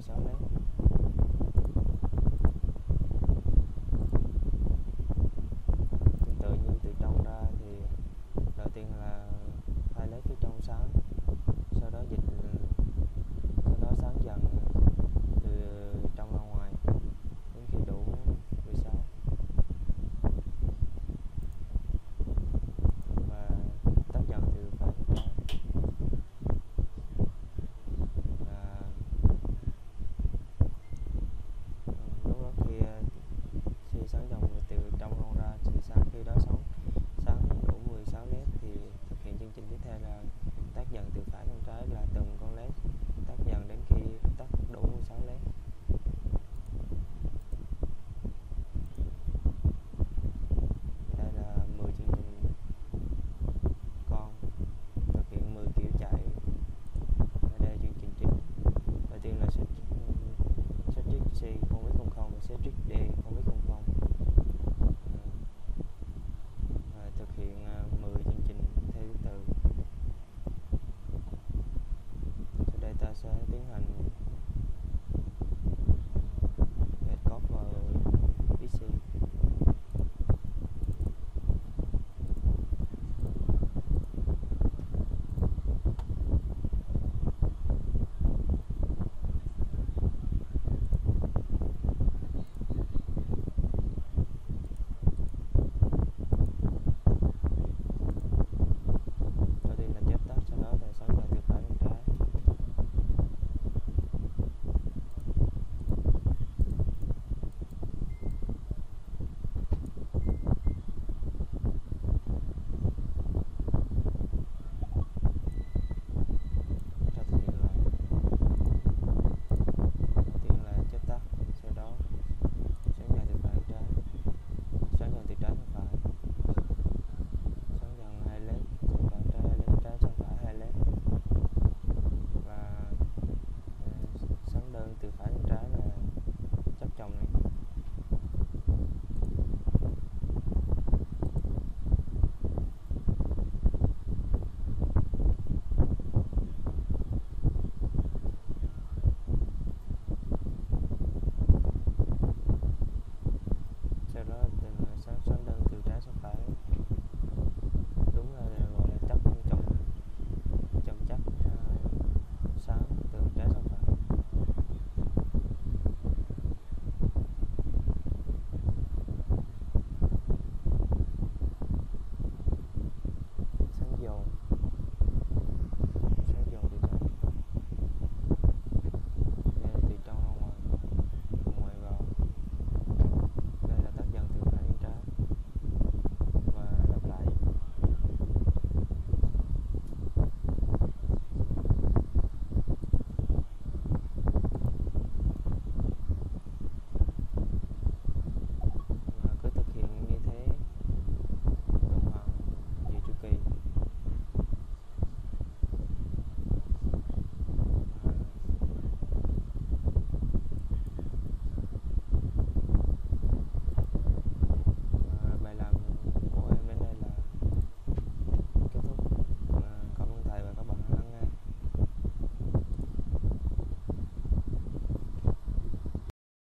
16 led. Tương tự như từ trong ra thì đầu tiên là 2 led phía trong sáng, sau đó sáng dần từ trong ra ngoài đến khi đủ 16 và tắt dần từ phải sang trái. Và lúc đó khi sáng dần từ trong ra thì khi đó sáng đủ 16 led thì thực hiện chương trình tiếp theo là tắt dần từ phải sang trái, là từng con led tắt dần đến khi tắt đủ 16 led. Đây là 10 chương trình con thực hiện 10 kiểu chạy. Đây là chương trình chính. Đầu tiên là switch C0